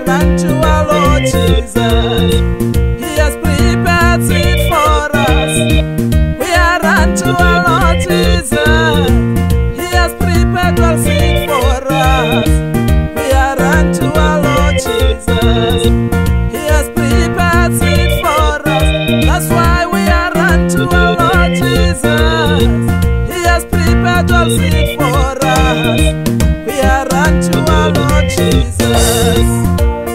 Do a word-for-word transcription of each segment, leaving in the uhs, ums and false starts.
run to our Lord Jesus. He has prepared seat for us. We are run to our Lord Jesus. He has prepared all seat for us. We are run to our Lord Jesus. He has prepared seat for us. That's why we are run to our Lord Jesus. He has prepared all seat for us. We are run to our Lord Jesus.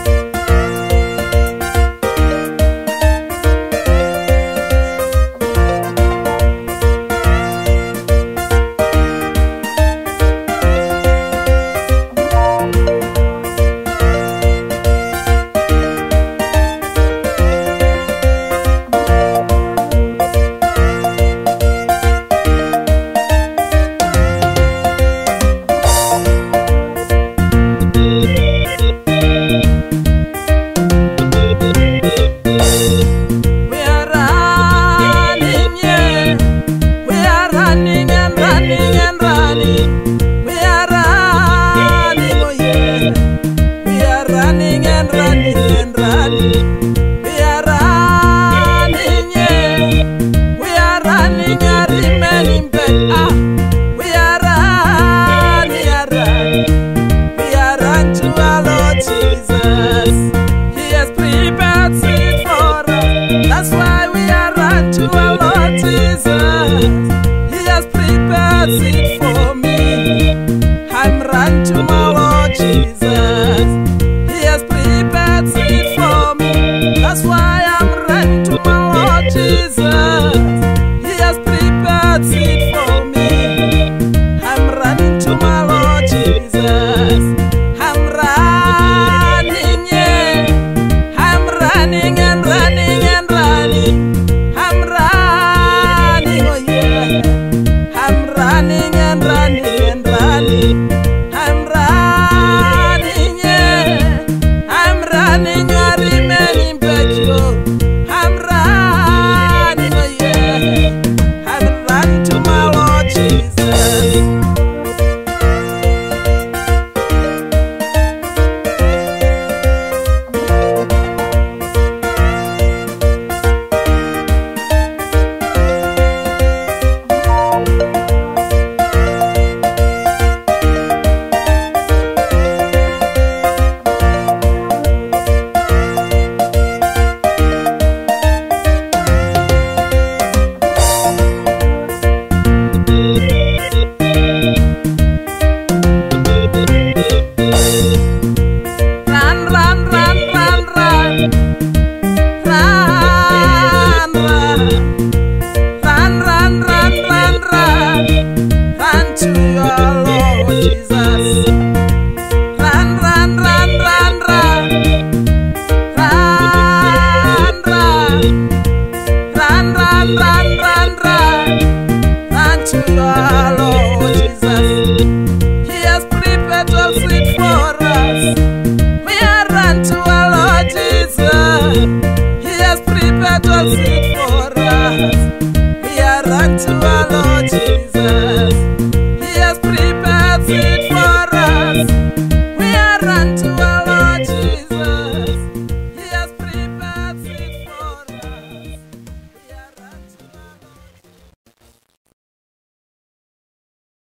Seat for me. I'm run to my Lord Jesus. He has prepared seat for me. That's why I'm run to my Lord Jesus. He has prepared seat for me. I'm running to my Lord Jesus. I'm running, yeah. I'm running and running and running. I'm running, oh yeah. Running and running and running. I'm running, yeah. I'm running, I remain back, yo. I'm running, oh yeah. I'm running to my Lord Jesus. He has prepared all seat for